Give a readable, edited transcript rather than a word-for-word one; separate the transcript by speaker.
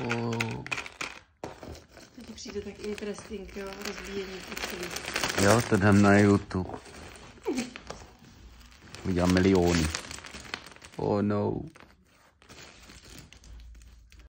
Speaker 1: Oh.
Speaker 2: Teď přijde tak interesting, jo, rozbíjení celý.
Speaker 1: Jo, to dám na YouTube. Udělám miliony. Oh no.